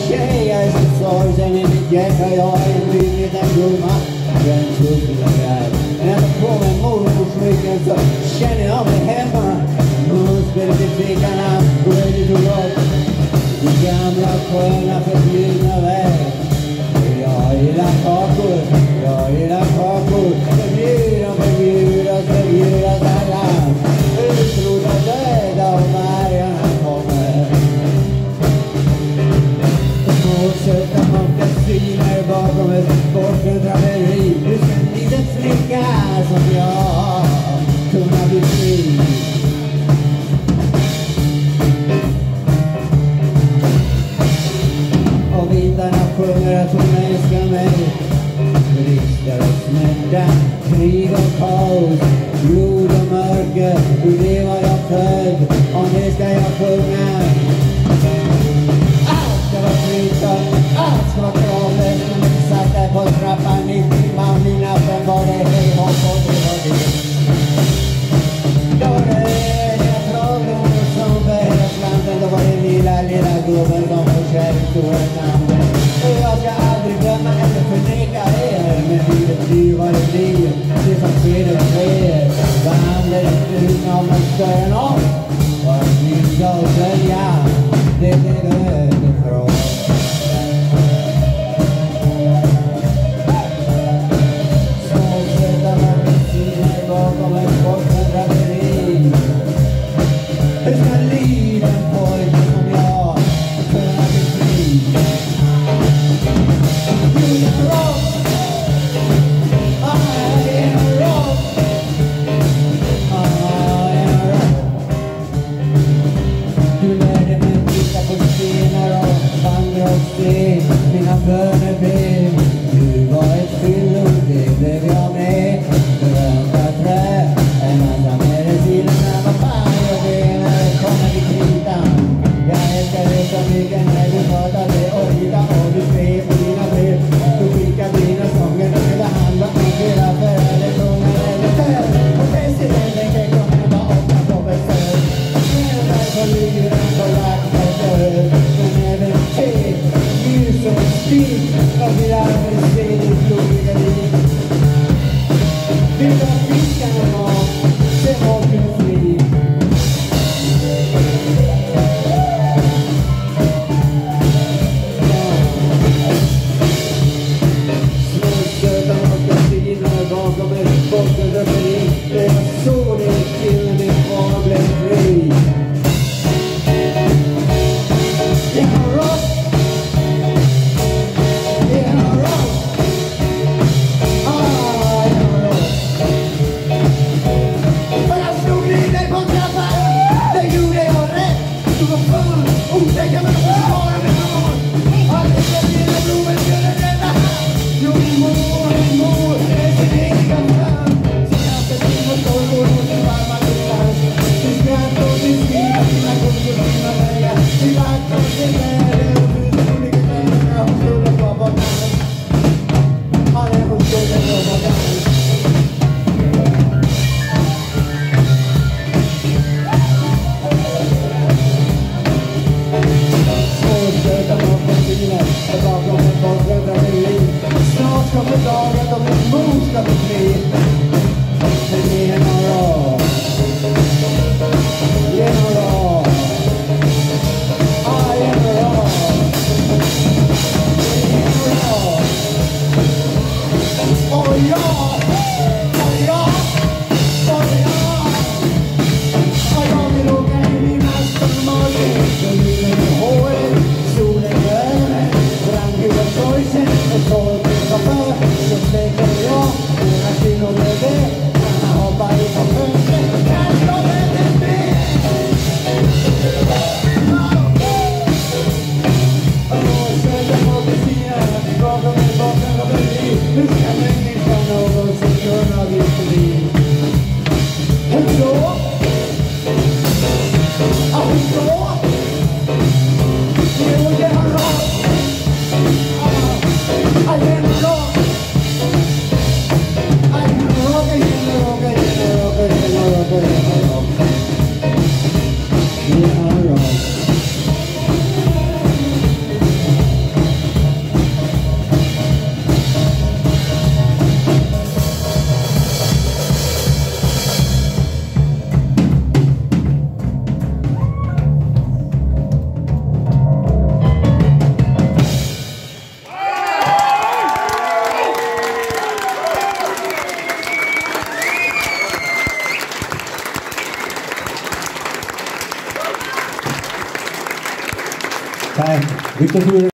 tjej, jag är så sorgsen i mitt hjärta. Jag är en bygg liten gumma. Jag är en tufflagad. När jag tar på mig mormorsmycken så känner jag mig hemma. Munspelet i fickarna, ready to rock. I gamla sköna förbjudna väg. Jag gillar kakor, jag gillar kakor. Förbjudas alla. Utrota döda och vargarna kommer. Småsöta mockasiner bakom ett bortfödraleri. Du ska en liten flicka som jag kunna bli fri. Och vindarna sjunger att hon älskar mig. Brister och smärta, krig och kaos, blod och mörker. Ur det var jag född, och det ska jag sjunga. Allt ska vara flyttat, allt ska vara kravlöst. Men vi satt där på trappan i timman i natten. Var det hej hopp och det var det. Då var det trolldomar som behövs landet. Då var det lilla gubben som var kär i stora namnet. Jag ska aldrig glömma eller förneka er. Men livet blir vad det blir. Det som sker det sker. Vad handlar inte ut om en större någon? Vad vill jag säga? Det är det överfrån. Småsöta magasiner bakom en bortfödraleri. Hur ska livet pojke som jag kunna bli fri? Mina böner blev. Du var ett fyllo, det blev jag med. Berömda trä, en massa mediciner. Vad fan jag det när det kommer till kritan. Jag älskar dig så mycket när du pratade och hittade. Och du skrev på dina brev. Du skickade dina sånger till hand. Vad man vill ha för eller sjunga eller dö. Och presidenten kan komma och vara åtta på besök. Men därför ligger den på lagt och död. Men även till ljus och stil. Jag vill aldrig se ditt blodiga liv. Vill du ha fiskarna mat, se vad du fri. Småsöta magasiner bakom ett bortfödraleri. Det var så det gick till när din far blev fri. Snart kommer dagen då min mor ska bli fri. Men genom dag, genom dag, genom dag, genom dag. Och jag, och jag, och jag, och jag vill åka in i nasten magen. Så lyser i håret, solen gör mig. Brandgula sorgsen och torken chaufför som lägger Tack. Victor